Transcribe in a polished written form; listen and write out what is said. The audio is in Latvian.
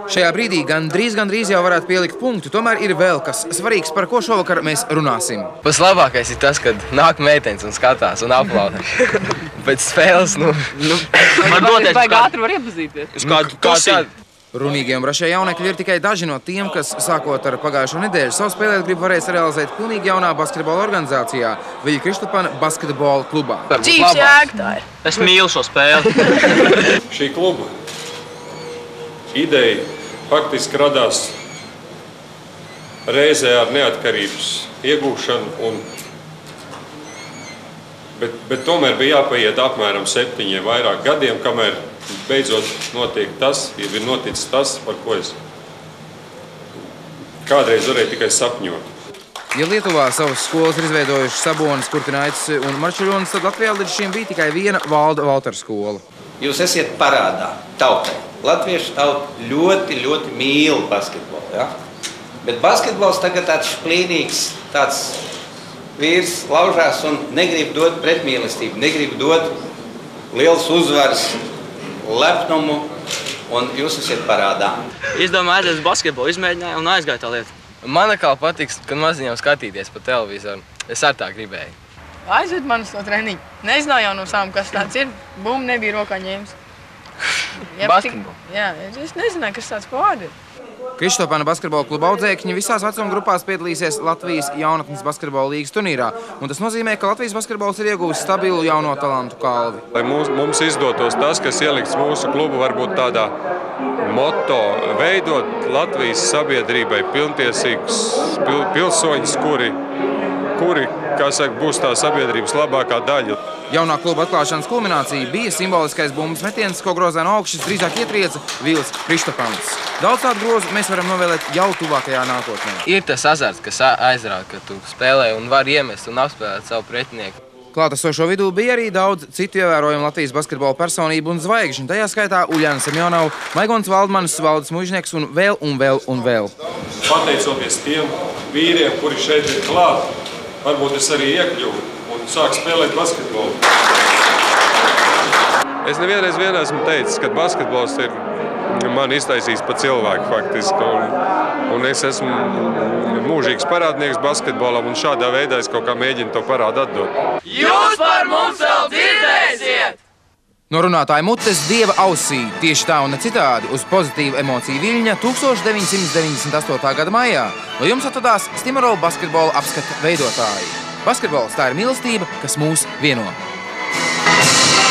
Šajā brīdī gandrīz jau varētu pielikt punktu, tomēr ir vēl kas svarīgs, par ko šovakar mēs runāsim. Pats labākais ir tas, kad nāk meitenes un skatās un aplaud. Pēc spēles, Vajag ātri var iepazīties. Runīgie un brašie jaunekļi ir tikai daži no tiem, kas, sākot ar pagājušo nedēļu, savu spēlēt gribu varēs realizēt pilnīgi jaunā basketbola organizācijā Viļa Kristupana basketbola klubā. Dzīves jēgtāji. Es mīlu šo spēli. Šī kluba ideja faktiski radās reizē ar neatkarības iegūšanu, bet tomēr bija jāpaiet apmēram 7 vairāk gadiem, kamēr beidzot notiek tas, ir noticis tas, par ko es kādreiz varēju tikai sapņot. Ja Lietuvā savas skolas ir izveidojuši Sabonis, Kurtinaitis un Marčuļonis, tad Latvijā līdz šim bija tikai viena Valda Valtera skola. Jūs esiet parādā tautai. Latviešu tauta ļoti, ļoti mīl basketbolu. Ja? Bet basketbols tagad tāds šplīnīgs, tāds vīrs laužās un negrib dot pretmīlestību, negrib dot liels uzvaras, lepnumu, un jūs esat parādā. Izdomāju aiziet uz basketbolu, izmēģināju un aizgāju tā lieta. Man atkal patiks, kad maziņam skatīties pa televizoru. Es ar tā gribēju. Aizved man uz to treniņu. Nezināju jau no sākuma, kas tāds ir. Bum, nebija rokā ņēmis. Basketbolu? Jā, es nezināju, kas tāds pārdi ir. Kristupana basketbola kluba audzēkņi visās vecuma grupās piedalīsies Latvijas jaunatnes basketbola līgas turnīrā, un tas nozīmē, ka Latvijas basketbols ir iegūst stabilu jauno talantu kalvi. Lai mums izdotos tas, kas ielikts mūsu klubu, varbūt tādā moto veidot Latvijas sabiedrībai pilntiesīgus pilsoņus, kuri, kā saka, būs tā sabiedrības labākā daļa. Jaunā kluba atklāšanas kulminācija bija simboliskais bumbas metiens, ko grozā no augšas drīzāk ietrieca Vils Kristupans. Daudz tādu grozu mēs varam novēlēt jau tuvākajā nākotnē. Ir tas azarts, kas aizrāda, ka tu spēlē un var iemest un apspēlēt savu pretinieku. Klātesošo vidū bija arī daudz citu ievērojumu Latvijas basketbola personību un zvaigžņu, tajā skaitā Uļjana Semjonova, Maigons Valdmanis, Valdis Muižnieks un vēl. Pateicoties tiem vīriem, kuri šeit ir klāt, varbūt es arī iekļuvu un sāku spēlēt basketbolu. Es nevienreiz esmu teicis, ka basketbols ir man iztaisījis pa cilvēku faktiski, un es esmu mūžīgs parādnieks basketbolam, un šādā veidā es kaut kā mēģinu to parādu atdot. Jūs par mums vēl dzirdēsiet! No runātāja mutes dieva ausī, tieši tā un ne citādi, uz pozitīvu emociju viļņa 1998. gada maijā, no jums atvedās Stimarola basketbola apskata veidotāji. Basketbols tā ir mīlestība, kas mūs vieno.